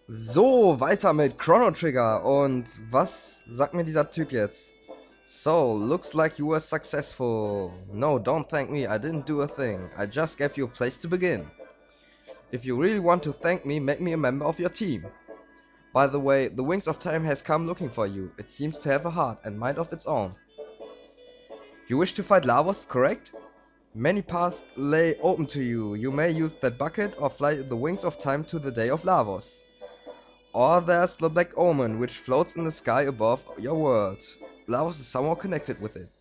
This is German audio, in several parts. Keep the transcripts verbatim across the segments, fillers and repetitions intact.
So, weiter mit Chrono Trigger. Und was sagt mir dieser Typ jetzt? So, looks like you were successful. No, don't thank me, I didn't do a thing. I just gave you a place to begin. If you really want to thank me, make me a member of your team. By the way, the Wings of Time has come looking for you. It seems to have a heart and mind of its own. You wish to fight Lavos, correct? Many paths lay open to you. You may use that bucket or fly the Wings of Time to the day of Lavos. Or there's the Black Omen, which floats in the sky above your world. Lavos is somehow connected with it.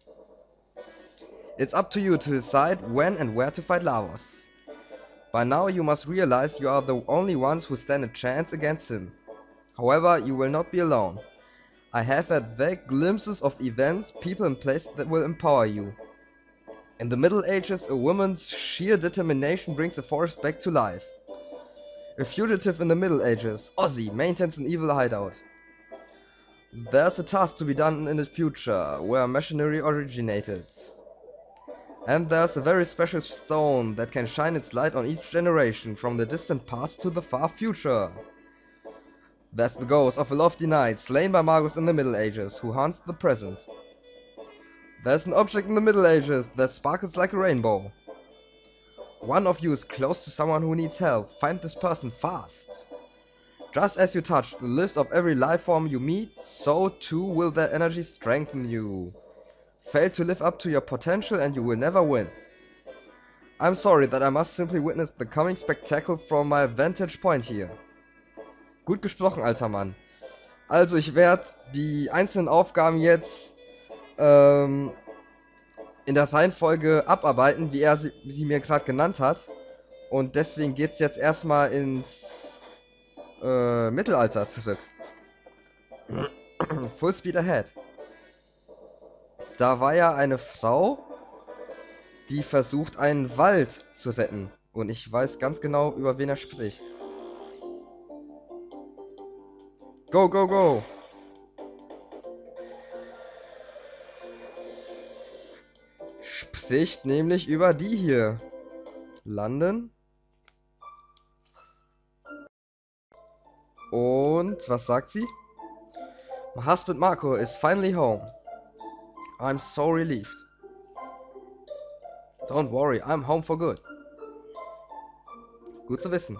It's up to you to decide when and where to fight Lavos. By now you must realize you are the only ones who stand a chance against him. However, you will not be alone. I have had vague glimpses of events, people and places that will empower you. In the Middle Ages, a woman's sheer determination brings a forest back to life. A fugitive in the Middle Ages, Ozzy, maintains an evil hideout. There's a task to be done in the future, where machinery originated. And there's a very special stone that can shine its light on each generation, from the distant past to the far future. There's the ghost of a lofty knight, slain by Magus in the Middle Ages, who haunts the present. There's an object in the Middle Ages that sparkles like a rainbow. One of you is close to someone who needs help. Find this person fast. Just as you touch the lips of every life form you meet, so too will their energy strengthen you. Fail to live up to your potential and you will never win. I'm sorry that I must simply witness the coming spectacle from my vantage point here. Gut gesprochen, alter Mann. Also ich werde die einzelnen Aufgaben jetzt ähm, in der Reihenfolge abarbeiten, wie er sie, sie mir gerade genannt hat. Und deswegen geht's jetzt erstmal ins äh, Mittelalter zurück. Full Speed Ahead. Da war ja eine Frau, die versucht, einen Wald zu retten. Und ich weiß ganz genau, über wen er spricht. Go, go, go! Spricht nämlich über die hier. Landen. Und was sagt sie? My husband Marco is finally home. I'm so relieved. Don't worry, I'm home for good. Gut zu wissen.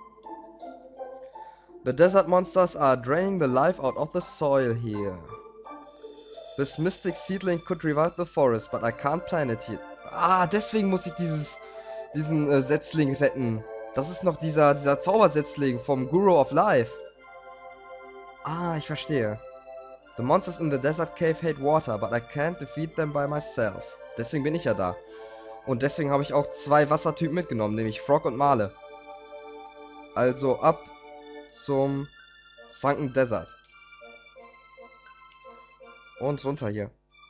The desert monsters are draining the life out of the soil here. This mystic seedling could revive the forest, but I can't plant it here. Ah, deswegen muss ich dieses, diesen äh, Setzling retten. Das ist noch dieser, dieser Zaubersetzling vom Guru of Life. Ah, ich verstehe. The monsters in the desert cave hate water, but I can't defeat them by myself. Deswegen bin ich ja da. Und deswegen habe ich auch zwei Wassertypen mitgenommen, nämlich Frog und Male. Also ab zum Sunken Desert. Und runter hier.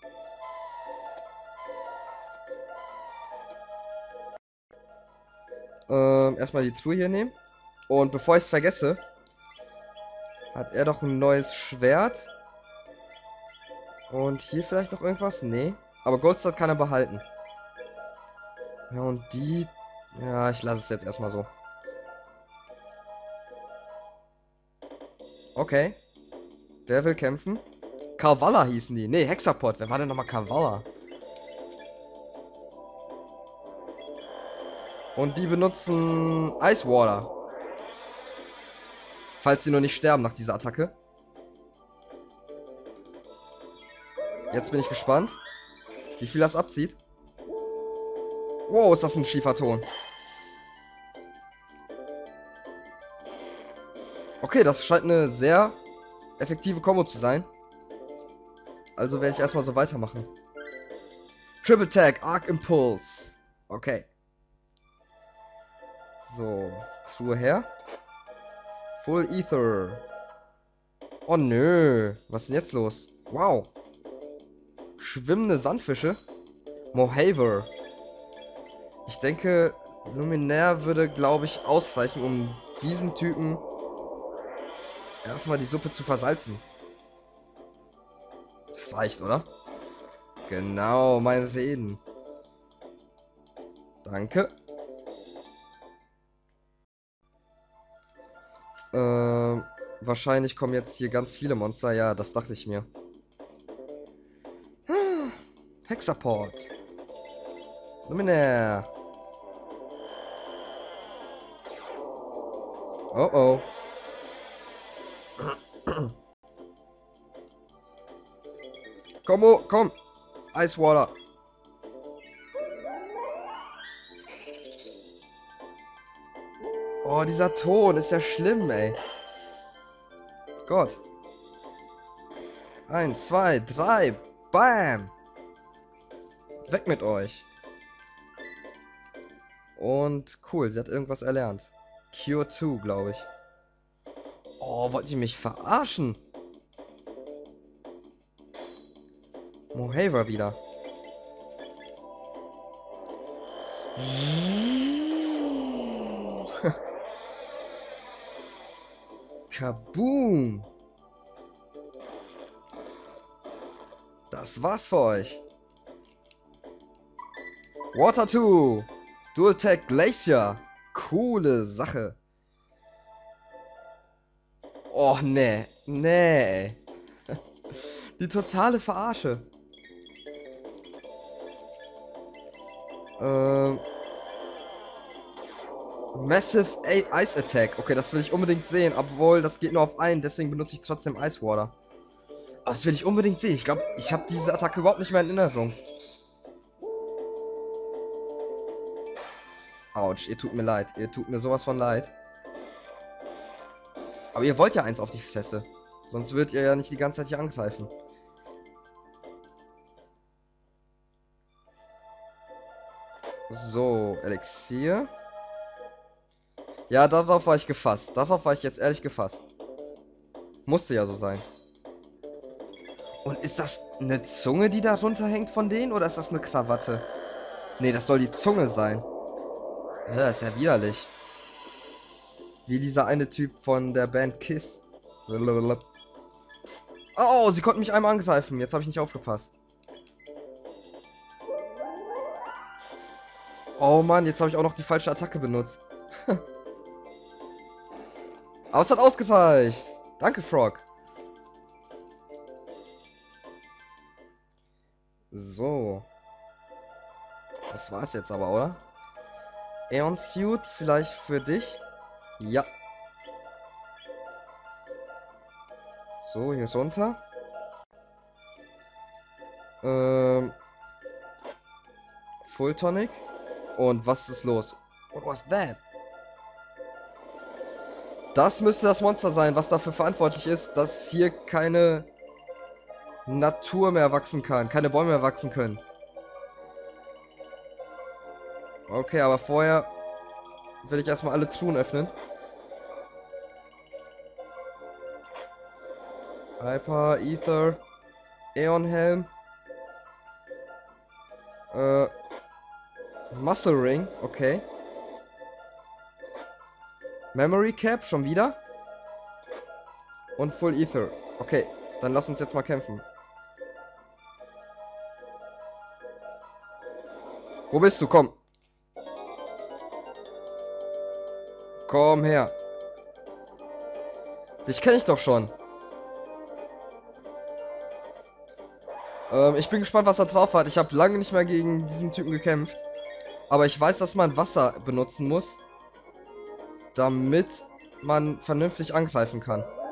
Ähm, erstmal die Truhe hier nehmen. Und bevor ich es vergesse, hat er doch ein neues Schwert. Und hier vielleicht noch irgendwas? Nee. Aber Goldstar kann er behalten. Ja, und die... Ja, ich lasse es jetzt erstmal so. Okay. Wer will kämpfen? Carvala hießen die. Nee, Hexapod. Wer war denn nochmal Carvala? Und die benutzen Ice Water. Falls sie nur nicht sterben nach dieser Attacke. Jetzt bin ich gespannt, wie viel das abzieht. Wow, ist das ein schiefer Ton. Okay, das scheint eine sehr effektive Kombo zu sein. Also werde ich erstmal so weitermachen. Triple Tag, Arc Impulse. Okay. So, Truhe her. Full Ether. Oh nö, was ist denn jetzt los? Wow. Schwimmende Sandfische. Mohaver. Ich denke, Luminär würde, glaube ich, ausreichen, um diesen Typen erstmal die Suppe zu versalzen. Das reicht, oder? Genau, mein Reden. Danke. Ähm, wahrscheinlich kommen jetzt hier ganz viele Monster. Ja, das dachte ich mir. Hexaport. Luminaire. Oh oh. Komm, oh, komm. Ice Water. Oh, dieser Ton ist ja schlimm, ey. Gott. Eins, zwei, drei. Bam. Weg mit euch. Und cool, sie hat irgendwas erlernt. Cure zwei, glaube ich. Oh, wollt ihr mich verarschen? Mohaver wieder. Kaboom! Das war's für euch. Water zwei. Dual Tech Glacier. Coole Sache. Oh, nee. Nee. Die totale Verarsche. Ähm. Massive Ice Attack. Okay, das will ich unbedingt sehen. Obwohl, das geht nur auf einen. Deswegen benutze ich trotzdem Ice Water. Aber das will ich unbedingt sehen. Ich glaube, ich habe diese Attacke überhaupt nicht mehr in Erinnerung. Autsch, ihr tut mir leid. Ihr tut mir sowas von leid. Aber ihr wollt ja eins auf die Fresse. Sonst würdet ihr ja nicht die ganze Zeit hier angreifen. So, Elixier. Ja, darauf war ich gefasst. Darauf war ich jetzt ehrlich gefasst. Musste ja so sein. Und ist das eine Zunge, die da runterhängt von denen? Oder ist das eine Krawatte? Nee, das soll die Zunge sein. Ja, das ist ja widerlich. Wie dieser eine Typ von der Band Kiss. Oh, sie konnten mich einmal angreifen. Jetzt habe ich nicht aufgepasst. Oh Mann, jetzt habe ich auch noch die falsche Attacke benutzt. Aber es hat ausgereicht. Danke, Frog. So. Das war's jetzt aber, oder? Aeon Suit vielleicht für dich? Ja. So, hier ist runter. Ähm. Full Tonic. Und was ist los? What was that? Das müsste das Monster sein, was dafür verantwortlich ist, dass hier keine Natur mehr wachsen kann. Keine Bäume mehr wachsen können. Okay, aber vorher will ich erstmal alle Truhen öffnen. Hyper, Ether, Aeon Helm. Äh. Muscle Ring, okay. Memory Cap, schon wieder. Und Full Ether. Okay, dann lass uns jetzt mal kämpfen. Wo bist du? Komm. Komm her. Dich kenne ich doch schon. Ähm, ich bin gespannt, was er drauf hat. Ich habe lange nicht mehr gegen diesen Typen gekämpft. Aber ich weiß, dass man Wasser benutzen muss, damit man vernünftig angreifen kann.